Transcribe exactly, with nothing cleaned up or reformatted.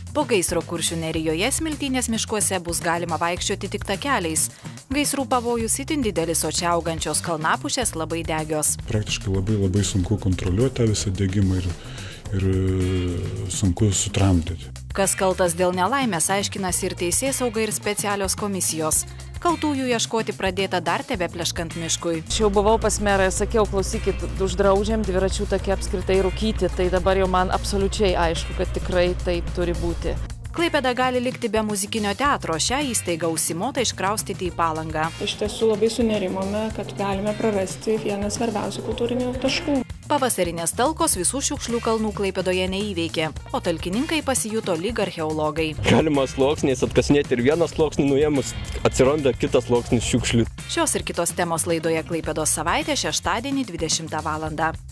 Po gaisro Kuršių Nerijoje Smiltynės miškuose bus galima vaikščioti tik takeliais. Gaisrų pavojus itin didelis, o čia augančios kalnapušės labai degios. Praktiškai labai labai sunku kontroliuoti tą visą degimą ir, ir sunku sutramdyti. Kas kaltas dėl nelaimės, aiškinasi ir teisėsauga, ir specialios komisijos. Kaltųjų ieškoti pradėta dar tebepleškant miškui. Aš jau buvau pas merą ir sakiau, klausykit, uždraudžiam dviračių take apskritai rūkyti, tai dabar jau man absoliučiai aišku, kad tikrai taip turi būti. Klaipėda gali likti be muzikinio teatro, šią įstaigą užsimota iškraustyti į Palangą. Iš tiesų labai sunerimome, kad galime prarasti vieną svarbiausių kultūrinių taškų. Pavasarinės talkos visų šiukšlių kalnų Klaipėdoje neįveikė, o talkininkai pasijuto lyg archeologai. Galima sluoksniais atkasinėti ir vieną sluoksnį nuėmus, atsiranda kitas sluoksnis šiukšlių. Šios ir kitos temos laidoje Klaipėdos savaitė šeštadienį dvidešimtą valandą.